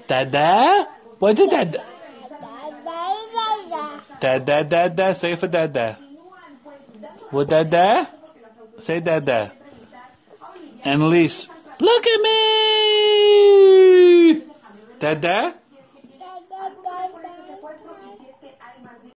Dada? What's it, Dada? Dada, Dada. Say it for Dada. What, Dada? Say Dada. Annalise, look at me! Dada?